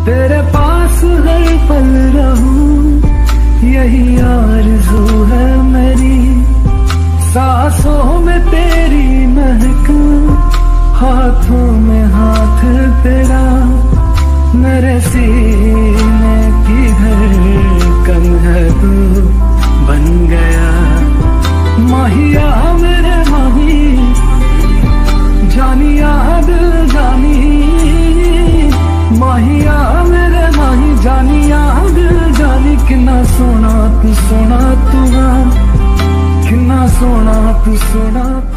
तेरे पास हर पल रहूं, यही आरज़ू है मेरी। सांसों में तेरी महक, हाथों में हाथ तेरा, मेरे सीने की धड़कन है तू बन गया। माहिया मेरे माही, जानिया दिल जानी, माहिया मेरे माही, जानिया दिल जानी। कितना सोना तू, सोना तू, कितना सोना तू, सोना तू।